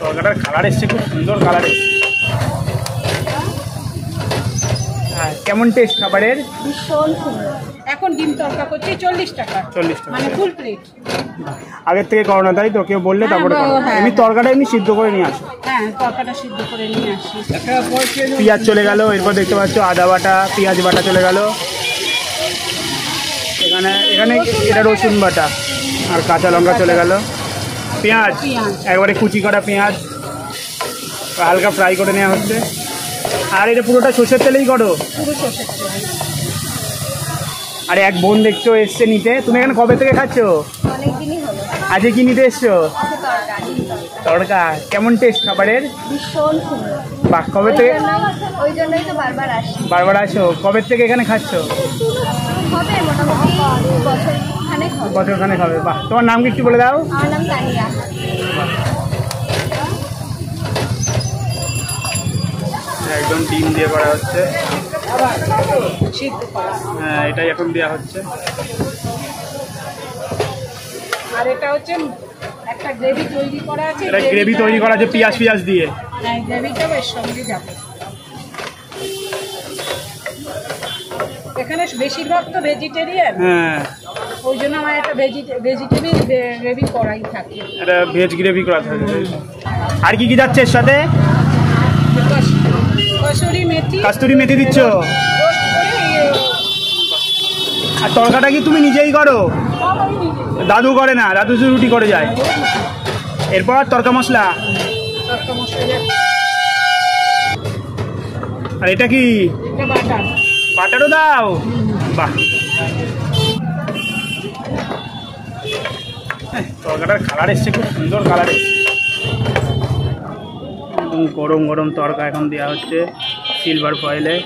তরকাটার colour এসছে, খুব সুন্দর কালার এসছে। হ্যাঁ, কেমন টেস্ট খাবারের? ভীষণ সুন্দর। এখন ডিম তরকা করছি 40 টাকা। 40 টাকা মানে ফুল প্লেট। আগের থেকে করো না তাই তো? কেউ বললে তারপরে করো? এমনি তরকাটা এমনি সিদ্ধ করে নিয়ে আসো? হ্যাঁ, তরকাটা সিদ্ধ করে নিয়ে আসি। পেঁয়াজ চলে গেল, এরপর দেখতে পাচ্ছ আদা বাটা, পেঁয়াজ বাটা চলে গেল। এখানে এটা রসুন বাটা আর কাঁচা লঙ্কা চলে গেল। পেঁয়াজ একবারে কুচি করা পেঁয়াজ হালকা ফ্রাই করে নেওয়া হচ্ছে। আর এটা পুরোটা সর্ষের তেলেই করো? পুরো সর্ষের তেল। আর এক বোন দেখছো এসছে নিতে। তুমি এখানে কবে থেকে খাচ্ছ? অনেকদিনই হলো। আজকে কি নিতে এসছো? তড়কা। কেমন টেস্ট খাবারের? ভীষণ সুন্দর। বাহ, কবে থেকে? ওই জন্যই তো বারবার আসি। বারবার আসো? কবে থেকে এখানে খাচ্ছ? হবে মোটামুটি বছরখানেক হবে। বাহ, তোমার নাম কি একটু বলে দাও? আমার নাম তানিয়া। একদম ডিম দিয়ে করা হচ্ছে। হ্যাঁ, এটাই এখন দেওয়া হচ্ছে। আর এটা হচ্ছে একটা গ্রেভি তৈরি করা আছে। এটা গ্রেভি তৈরি করা আছে পেঁয়াজ দিয়ে। হ্যাঁ, গ্রেভিটাও এর সঙ্গে যাবে। এখানে বেশিরভাগ তো ভেজিটেরিয়ান। হ্যাঁ, ওই জন্য আমার একটা ভেজিটেবল গ্রেভি করাই থাকে। এটা ভেজ গ্রেভি করা থাকে। আর কি কি যাচ্ছে এর সাথে? কসুরি মেথি দিচ্ছ? আর তরকাটা কি তুমি নিজেই করো? দাদু করে না? দাদু রুটি করে যায়। এরপর তরকা মশলা। আর এটা কি? বাটারও দাও? বাহ, তরকাটার কালার এসছে, খুব সুন্দর কালার এসছে। একদম গরম গরম তরকা এখন দেওয়া হচ্ছে সিলভার ফয়েলে।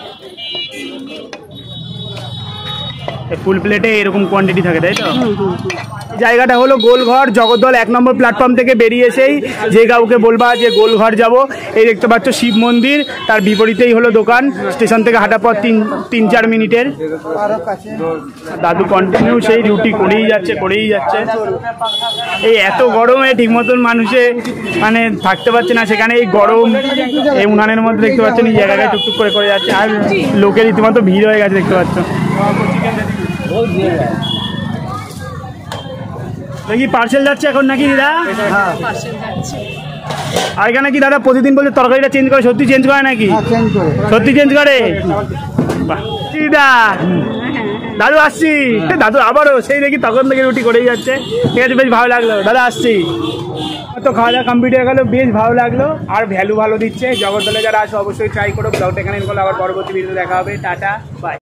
ফুল প্লেটে এরকম কোয়ান্টিটি থাকে তাই তো? জায়গাটা হলো গোলঘর জগদ্দল 1 নম্বর প্ল্যাটফর্ম থেকে বেরিয়ে এসেই যে কাউকে বলবা যে গোলঘর যাব, এই দেখতে পাচ্ছ শিব মন্দির, তার বিপরীতেই হলো দোকান। স্টেশন থেকে হাঁটা পথ 3-4 মিনিটের। দাদু কন্টিনিউ সেই রুটি করেই যাচ্ছে। এই এত গরমে ঠিক মতন মানুষে মানে থাকতে পারছে না, সেখানে এই গরম এই উনানের মধ্যে দেখতে পাচ্ছেন এই জায়গায় টুকটুক করে যাচ্ছে। আর লোকের রীতিমতো ভিড় হয়ে গেছে দেখতে পাচ্ছ। দেখি পার্সেল যাচ্ছে এখন নাকি দিদা? আর এখানে কি দাদা প্রতিদিন বলছে তরকারিটা চেঞ্জ করে? সত্যি চেঞ্জ করে নাকি? সত্যি চেঞ্জ করে? বাহ দিদা, দাদু আসছি। দাদু আবারও সেই দেখি তখন থেকে রুটি করেই যাচ্ছে। ঠিক আছে, বেশ ভালো লাগলো দাদা, আসছি। তো খাওয়া দাওয়া কমপ্লিট হয়ে গেলো, বেশ ভালো লাগলো। আর ভ্যালু ভালো দিচ্ছে। জগদ্দলে যারা আসো অবশ্যই ট্রাই করো। ব্লগটা এখানে আবার পরবর্তী ভিডিও দেখা হবে। Tata, by.